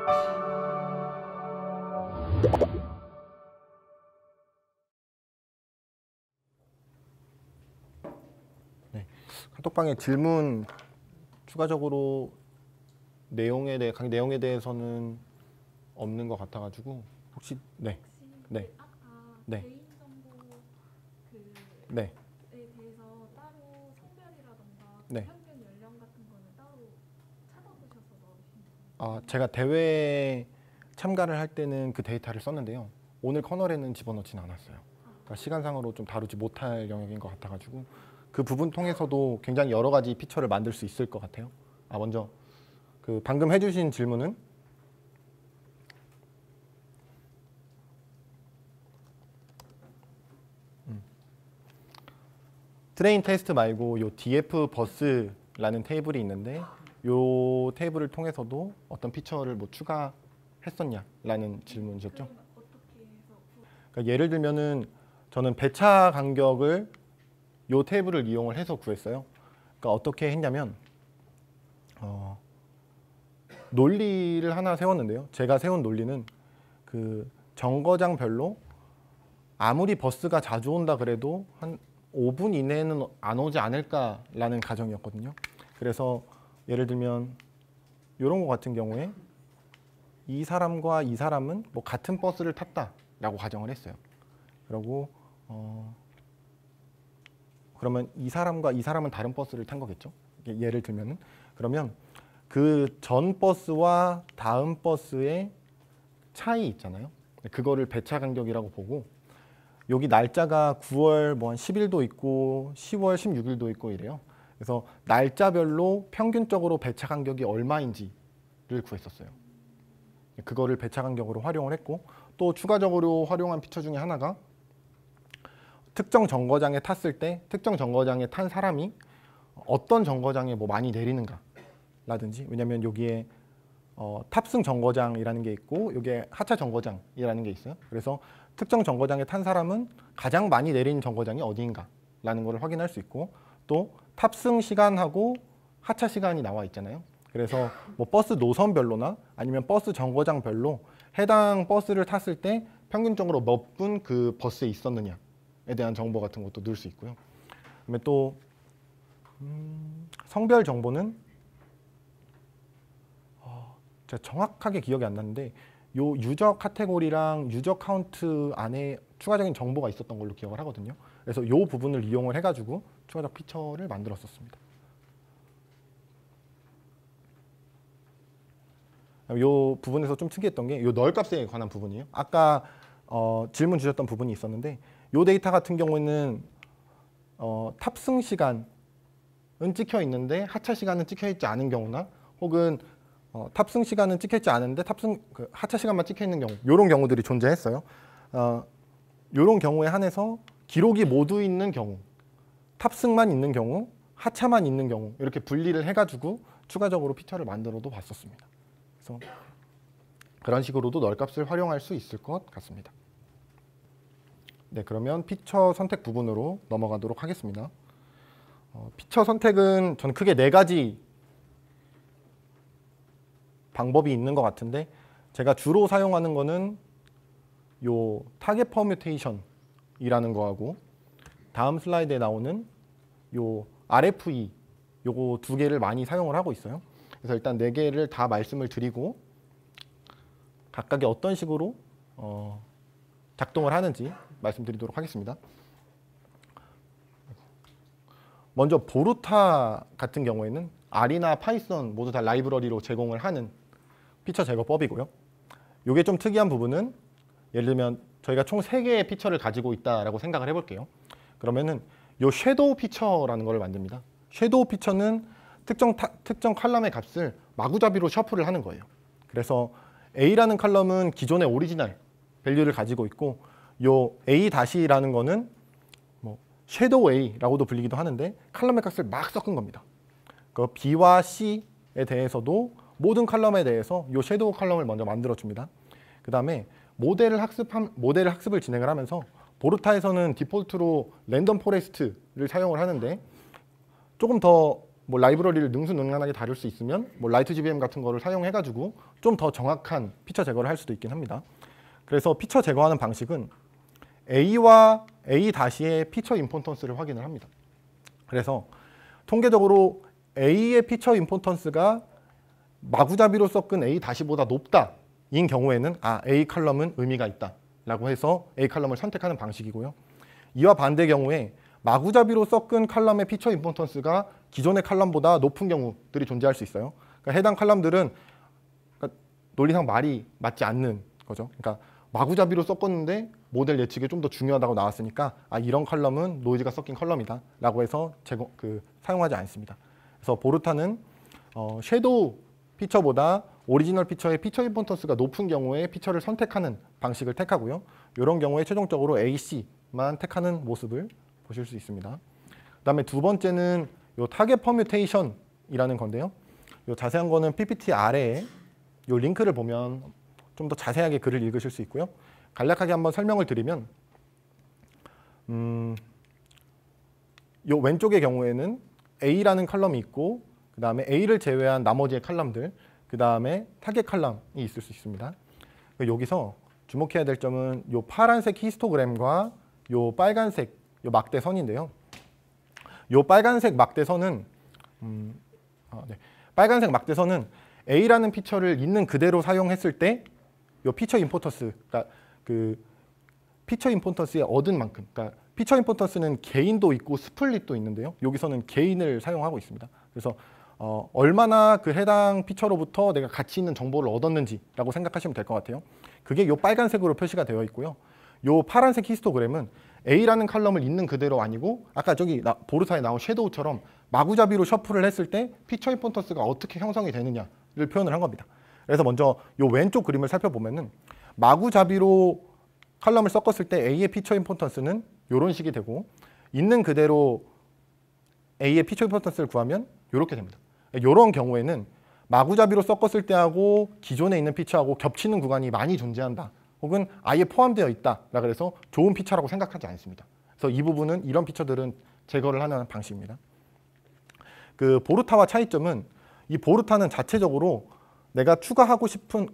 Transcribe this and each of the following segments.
네, 카톡방에 질문 추가적으로 각 내용에 대해서는 없는 것 같아가지고 혹시 네. 네. 네. 개인정보 네. 대해서 따로 성별이라던가 네. 평균 연령 같은 거는 따로 찾아보셔서 넣으신 거예요? 제가 대회에 참가를 할 때는 그 데이터를 썼는데요. 오늘 커널에는 집어넣지는 않았어요. 그러니까 시간상으로 좀 다루지 못할 영역인 것 같아가지고 그 부분 통해서도 굉장히 여러 가지 피처를 만들 수 있을 것 같아요. 먼저 그 방금 해주신 질문은 트레인 테스트 말고 요 DF 버스라는 테이블이 있는데 요 테이블을 통해서도 어떤 피처를 뭐 추가했었냐라는 질문이셨죠? 어떻게 해서 그러니까 예를 들면은 저는 배차 간격을 요 테이블을 이용을 해서 구했어요. 그러니까 어떻게 했냐면 논리를 하나 세웠는데요. 제가 세운 논리는 그 정거장별로 아무리 버스가 자주 온다 그래도 한 5분 이내에는 안 오지 않을까라는 가정이었거든요. 그래서 예를 들면 이런 거 같은 경우에 이 사람과 이 사람은 뭐 같은 버스를 탔다라고 가정을 했어요. 그리고 그러면 이 사람과 이 사람은 다른 버스를 탄 거겠죠. 예를 들면은 그러면 그 전 버스와 다음 버스의 차이 있잖아요. 그거를 배차 간격이라고 보고 여기 날짜가 9월 뭐 한 10일도 있고 10월 16일도 있고 이래요. 그래서 날짜별로 평균적으로 배차 간격이 얼마인지를 구했었어요. 그거를 배차 간격으로 활용을 했고 또 추가적으로 활용한 피처 중에 하나가 특정 정거장에 탔을 때 특정 정거장에 탄 사람이 어떤 정거장에 뭐 많이 내리는가 라든지 왜냐면 여기에 탑승 정거장이라는 게 있고 여기에 하차 정거장이라는 게 있어요. 그래서 특정 정거장에 탄 사람은 가장 많이 내리는 정거장이 어디인가 라는 걸 확인할 수 있고 또 탑승 시간하고 하차 시간이 나와 있잖아요. 그래서 뭐 버스 노선별로나 아니면 버스 정거장별로 해당 버스를 탔을 때 평균적으로 몇 분 그 버스에 있었느냐에 대한 정보 같은 것도 넣을 수 있고요. 그다음에 또 성별 정보는 제가 정확하게 기억이 안 나는데 요 유저 카테고리랑 유저 카운트 안에 추가적인 정보가 있었던 걸로 기억을 하거든요. 그래서 요 부분을 이용을 해가지고 추가적 피처를 만들었었습니다. 요 부분에서 좀 특이했던 게 요 널값에 관한 부분이에요. 아까 질문 주셨던 부분이 있었는데 요 데이터 같은 경우에는 탑승 시간은 찍혀 있는데 하차 시간은 찍혀 있지 않은 경우나 혹은 탑승 시간은 찍혀 있지 않은데 하차 시간만 찍혀 있는 경우 이런 경우들이 존재했어요. 이런 경우에 한해서 기록이 모두 있는 경우, 탑승만 있는 경우, 하차만 있는 경우 이렇게 분리를 해가지고 추가적으로 피처를 만들어도 봤었습니다. 그래서 그런 식으로도 널값을 활용할 수 있을 것 같습니다. 네, 그러면 피처 선택 부분으로 넘어가도록 하겠습니다. 피처 선택은 저는 크게 4가지 방법이 있는 것 같은데 제가 주로 사용하는 거는 요 타겟 퍼뮤테이션이라는 거하고 다음 슬라이드에 나오는 요 RFE 요거 2개를 많이 사용을 하고 있어요. 그래서 일단 4개를 다 말씀을 드리고 각각이 어떤 식으로 작동을 하는지 말씀드리도록 하겠습니다. 먼저 보루타 같은 경우에는 R이나 파이썬 모두 다 라이브러리로 제공을 하는 피처 제거법이고요. 이게 좀 특이한 부분은 예를 들면 저희가 총 3개의 피처를 가지고 있다라고 생각을 해볼게요. 그러면은 요 섀도우 피처라는 걸 만듭니다. 섀도우 피처는 특정 컬럼의 값을 마구잡이로 셔플을 하는 거예요. 그래서 A라는 컬럼은 기존의 오리지널 밸류를 가지고 있고 요 A-라는 거는 뭐 섀도우 A라고도 불리기도 하는데 컬럼의 값을 막 섞은 겁니다. 그 B와 C에 대해서도 모든 컬럼에 대해서 이 섀도우 컬럼을 먼저 만들어 줍니다. 그 다음에 모델 학습을 진행을 하면서 보루타에서는 디폴트로 랜덤 포레스트를 사용을 하는데 조금 더 뭐 라이브러리를 능수능란하게 다룰 수 있으면 뭐 라이트GBM 같은 거를 사용해가지고 좀 더 정확한 피처 제거를 할 수도 있긴 합니다. 그래서 피처 제거하는 방식은 A와 A-의 피처 임포턴스를 확인을 합니다. 그래서 통계적으로 A의 피처 임포턴스가 마구잡이로 섞은 A-보다 높다인 경우에는 A 칼럼은 의미가 있다라고 해서 A 칼럼을 선택하는 방식이고요. 이와 반대 경우에 마구잡이로 섞은 칼럼의 피처 임포턴스가 기존의 칼럼보다 높은 경우들이 존재할 수 있어요. 그러니까 해당 칼럼들은 논리상 말이 맞지 않는 거죠. 그러니까 마구잡이로 섞었는데 모델 예측이 좀 더 중요하다고 나왔으니까 이런 칼럼은 노이즈가 섞인 컬럼이다 라고 해서 사용하지 않습니다. 그래서 보르타는 섀도우 피처보다 오리지널 피처의 피처 임포턴스가 높은 경우에 피처를 선택하는 방식을 택하고요. 이런 경우에 최종적으로 AC만 택하는 모습을 보실 수 있습니다. 그 다음에 두 번째는 요 타겟 퍼뮤테이션이라는 건데요. 요 자세한 거는 PPT 아래에 요 링크를 보면 좀 더 자세하게 글을 읽으실 수 있고요. 간략하게 한번 설명을 드리면 요 왼쪽의 경우에는 A라는 칼럼이 있고 그 다음에 A를 제외한 나머지의 칼럼들 그 다음에 타겟 칼럼이 있을 수 있습니다. 여기서 주목해야 될 점은 요 파란색 히스토그램과 요 빨간색 요 막대선인데요. 요 빨간색 막대선은 빨간색 막대선은 A라는 피처를 있는 그대로 사용했을 때 요 피처 임포턴스, 그러니까 그 피처 임포턴스에 얻은 만큼, 그러니까 피처 임포턴스는 게인도 있고 스플릿도 있는데요. 여기서는 게인을 사용하고 있습니다. 그래서 얼마나 그 해당 피처로부터 내가 가치 있는 정보를 얻었는지라고 생각하시면 될 것 같아요. 그게 요 빨간색으로 표시가 되어 있고요. 요 파란색 히스토그램은 A라는 칼럼을 있는 그대로 아니고 아까 저기 보르타에 나온 섀도우처럼 마구잡이로 셔플을 했을 때 피처 임포턴스가 어떻게 형성이 되느냐를 표현을 한 겁니다. 그래서 먼저 요 왼쪽 그림을 살펴보면은 마구잡이로 칼럼을 섞었을 때 A의 피처 임포턴스는 이런 식이 되고 있는 그대로 A의 피처 임포턴스를 구하면 이렇게 됩니다. 이런 경우에는 마구잡이로 섞었을 때하고 기존에 있는 피처하고 겹치는 구간이 많이 존재한다. 혹은 아예 포함되어 있다라 그래서 좋은 피처라고 생각하지 않습니다. 그래서 이 부분은 이런 피처들은 제거를 하는 방식입니다. 그 보르타와 차이점은 이 보르타는 자체적으로 내가 추가하고 싶은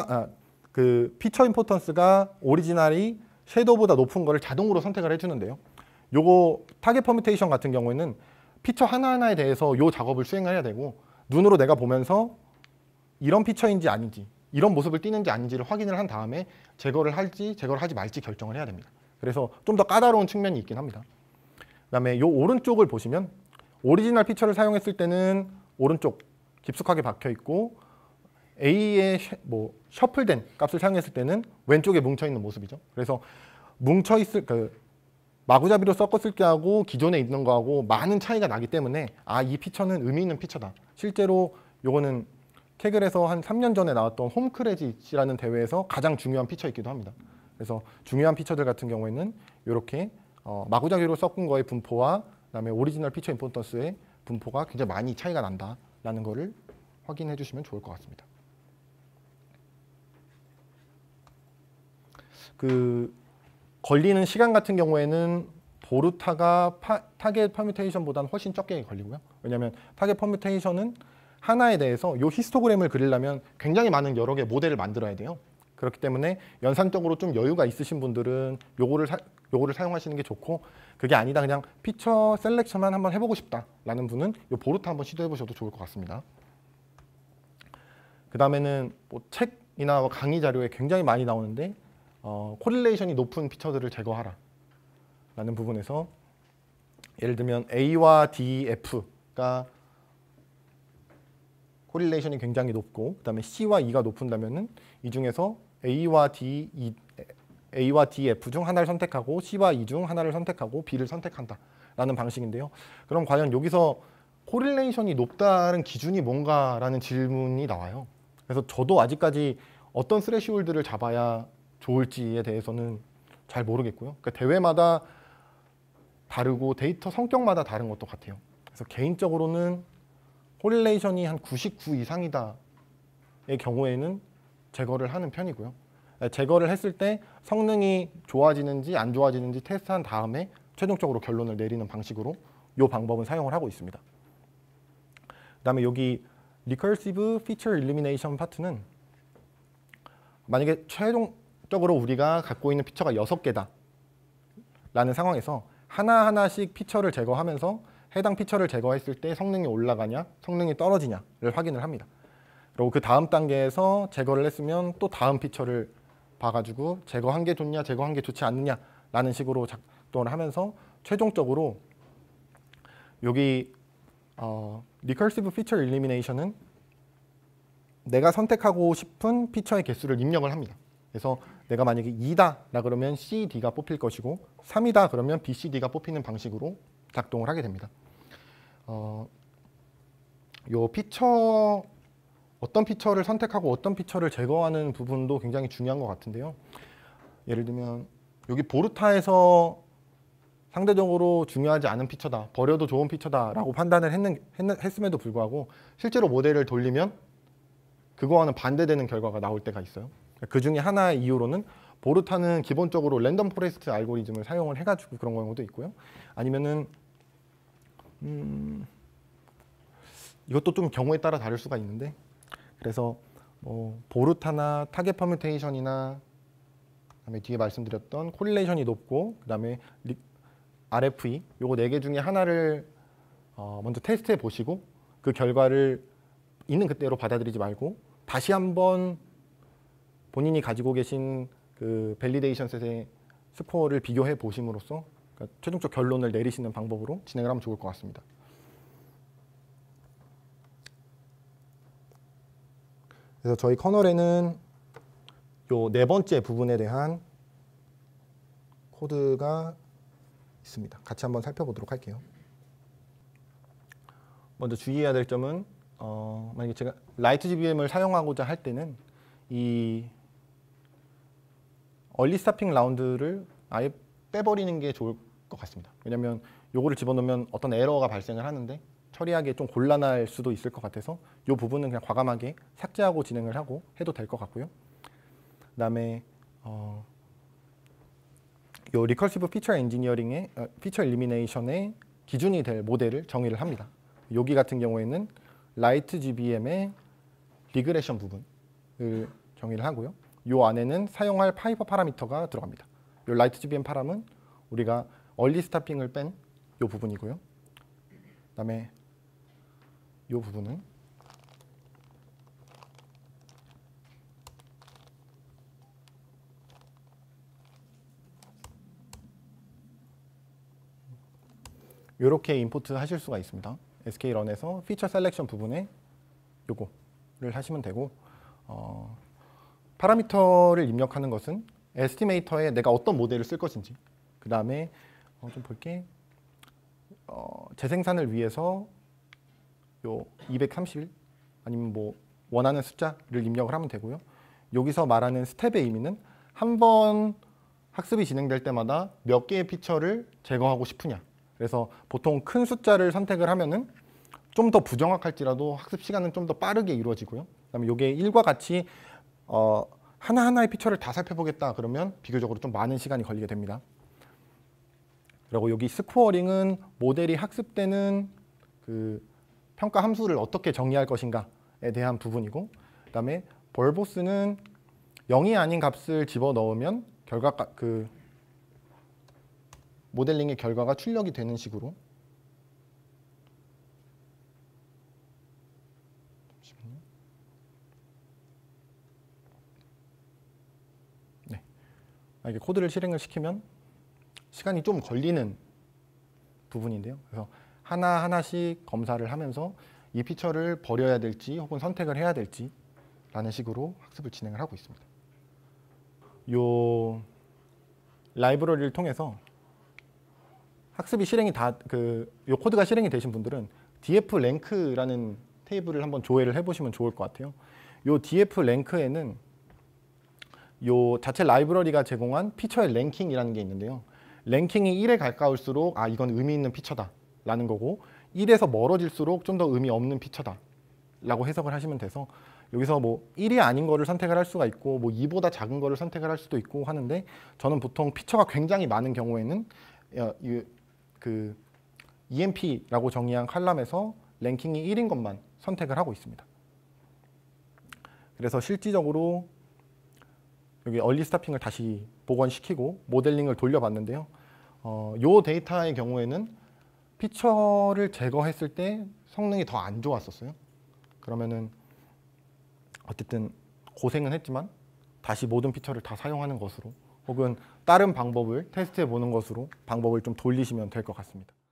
그 피처 임포턴스가 오리지널이 섀도우보다 높은 거를 자동으로 선택을 해주는데요. 요거 타겟 퍼뮤테이션 같은 경우에는 피처 하나하나에 대해서 요 작업을 수행을 해야 되고 눈으로 내가 보면서 이런 피처인지 아닌지 이런 모습을 띠는지 아닌지를 확인을 한 다음에 제거를 할지 제거를 하지 말지 결정을 해야 됩니다. 그래서 좀 더 까다로운 측면이 있긴 합니다. 그다음에 요 오른쪽을 보시면 오리지널 피처를 사용했을 때는 오른쪽 깊숙하게 박혀 있고 A의 뭐 셔플된 값을 사용했을 때는 왼쪽에 뭉쳐 있는 모습이죠. 그래서 뭉쳐 있을 마구잡이로 섞었을 때하고 기존에 있는 거하고 많은 차이가 나기 때문에 이 피처는 의미 있는 피처다. 실제로 요거는 케글에서 한 3년 전에 나왔던 홈크레딧이라는 대회에서 가장 중요한 피처이기도 합니다. 그래서 중요한 피처들 같은 경우에는 이렇게 마구잡이로 섞은 거의 분포와 그다음에 오리지널 피처 임포턴스의 분포가 굉장히 많이 차이가 난다라는 거를 확인해 주시면 좋을 것 같습니다. 그 걸리는 시간 같은 경우에는 보르타가 타겟 퍼뮤테이션보다는 훨씬 적게 걸리고요. 왜냐하면 타겟 퍼뮤테이션은 하나에 대해서 요 히스토그램을 그리려면 굉장히 많은 여러 개의 모델을 만들어야 돼요. 그렇기 때문에 연산적으로 좀 여유가 있으신 분들은 요거를 사용하시는 게 좋고 그게 아니다 그냥 피처 셀렉션만 한번 해보고 싶다라는 분은 요 보르타 한번 시도해 보셔도 좋을 것 같습니다. 그 다음에는 뭐 책이나 강의 자료에 굉장히 많이 나오는데 코릴레이션이 높은 피처들을 제거하라 라는 부분에서 예를 들면 A와 D, F가 코릴레이션이 굉장히 높고 그 다음에 C와 E가 높은다면은 이 중에서 A와 D, F 중 하나를 선택하고 C와 E 중 하나를 선택하고 B를 선택한다 라는 방식인데요. 그럼 과연 여기서 코릴레이션이 높다는 기준이 뭔가라는 질문이 나와요. 그래서 저도 아직까지 어떤 스레시홀드를 잡아야 좋을지에 대해서는 잘 모르겠고요. 그러니까 대회마다 다르고 데이터 성격마다 다른 것도 같아요. 그래서 개인적으로는 코릴레이션이 한 99 이상이다의 경우에는 제거를 하는 편이고요. 제거를 했을 때 성능이 좋아지는지 안 좋아지는지 테스트한 다음에 최종적으로 결론을 내리는 방식으로 이 방법은 사용을 하고 있습니다. 그다음에 여기 Recursive Feature Elimination 파트는 만약에 최종적으로 우리가 갖고 있는 피처가 6개다 라는 상황에서 하나하나씩 피처를 제거하면서 해당 피처를 제거했을 때 성능이 올라가냐 성능이 떨어지냐를 확인을 합니다. 그리고 그 다음 단계에서 제거를 했으면 또 다음 피처를 봐가지고 제거한 게 좋냐 제거한 게 좋지 않느냐 라는 식으로 작동을 하면서 최종적으로 여기 Recursive Feature Elimination은 내가 선택하고 싶은 피처의 개수를 입력을 합니다. 그래서 내가 만약에 2다 그러면 C, D가 뽑힐 것이고 3이다 그러면 B, C, D가 뽑히는 방식으로 작동을 하게 됩니다. 요 피처 어떤 피처를 선택하고 어떤 피처를 제거하는 부분도 굉장히 중요한 것 같은데요. 예를 들면 여기 보르타에서 상대적으로 중요하지 않은 피처다, 버려도 좋은 피처다라고 판단을 했음에도 불구하고 실제로 모델을 돌리면 그거와는 반대되는 결과가 나올 때가 있어요. 그 중에 하나의 이유로는 보르타는 기본적으로 랜덤 포레스트 알고리즘을 사용을 해가지고 그런 경우도 있고요. 아니면은 이것도 좀 경우에 따라 다를 수가 있는데, 그래서 보르타나 타겟 퍼뮤테이션이나 그다음에 뒤에 말씀드렸던 코릴레이션이 높고 그다음에 RFE 요거 4개 중에 하나를 먼저 테스트해 보시고 그 결과를 있는 그대로 받아들이지 말고 다시 한번 본인이 가지고 계신 그 밸리데이션 셋의 스코어를 비교해 보심으로써 그러니까 최종적 결론을 내리시는 방법으로 진행을 하면 좋을 것 같습니다. 그래서 저희 커널에는 요 4번째 부분에 대한 코드가 있습니다. 같이 한번 살펴보도록 할게요. 먼저 주의해야 될 점은 만약에 제가 라이트GBM을 사용하고자 할 때는 이 얼리 스타핑 라운드를 아예 빼버리는 게 좋을 것 같습니다. 왜냐하면 요거를 집어넣으면 어떤 에러가 발생을 하는데 처리하기 좀 곤란할 수도 있을 것 같아서 이 부분은 그냥 과감하게 삭제하고 진행을 하고 해도 될 것 같고요. 그다음에 요 리커시브 피처 엔지니어링의 피처 일리미네이션의 기준이 될 모델을 정의를 합니다. 여기 같은 경우에는 라이트GBM의 리그레션 부분을 정의를 하고요. 요 안에는 사용할 파이퍼 파라미터가 들어갑니다. 요 라이트GBM 파람은 우리가 얼리 스타핑을 뺀 요 부분이고요. 그다음에 이 부분은 이렇게 임포트 하실 수가 있습니다. skrun에서 피처 셀렉션 부분에 요거를 하시면 되고 파라미터를 입력하는 것은 에스티메이터에 내가 어떤 모델을 쓸 것인지 그 다음에 좀 볼게 재생산을 위해서 요 231 아니면 뭐 원하는 숫자를 입력을 하면 되고요. 여기서 말하는 스텝의 의미는 한 번 학습이 진행될 때마다 몇 개의 피처를 제거하고 싶으냐. 그래서 보통 큰 숫자를 선택을 하면은 좀 더 부정확할지라도 학습 시간은 좀 더 빠르게 이루어지고요. 그다음에 요게 1과 같이 하나하나의 피처를 다 살펴보겠다 그러면 비교적으로 좀 많은 시간이 걸리게 됩니다. 그리고 여기 스코어링은 모델이 학습되는 그 평가 함수를 어떻게 정의할 것인가에 대한 부분이고, 그다음에 벌보스는 0이 아닌 값을 집어넣으면 그 모델링의 결과가 출력이 되는 식으로 이렇게 코드를 실행을 시키면 시간이 좀 걸리는 부분인데요. 그래서 하나하나씩 검사를 하면서 이 피처를 버려야 될지 혹은 선택을 해야 될지 라는 식으로 학습을 진행을 하고 있습니다. 요 라이브러리를 통해서 학습이 실행이 요 코드가 실행이 되신 분들은 df 랭크라는 테이블을 한번 조회를 해보시면 좋을 것 같아요. 요 df 랭크에는 요 자체 라이브러리가 제공한 피처의 랭킹이라는 게 있는데요. 랭킹이 1에 가까울수록 이건 의미 있는 피처다 라는 거고 1에서 멀어질수록 좀 더 의미 없는 피처다 라고 해석을 하시면 돼서 여기서 뭐 1이 아닌 거를 선택을 할 수가 있고 뭐 2보다 작은 거를 선택을 할 수도 있고 하는데 저는 보통 피처가 굉장히 많은 경우에는 그 EMP라고 정의한 칼럼에서 랭킹이 1인 것만 선택을 하고 있습니다. 그래서 실질적으로 여기 얼리 스타핑을 다시 복원시키고 모델링을 돌려봤는데요. 요 데이터의 경우에는 피처를 제거했을 때 성능이 더 안 좋았었어요. 그러면은 어쨌든 고생은 했지만 다시 모든 피처를 다 사용하는 것으로 혹은 다른 방법을 테스트해 보는 것으로 방법을 좀 돌리시면 될 것 같습니다.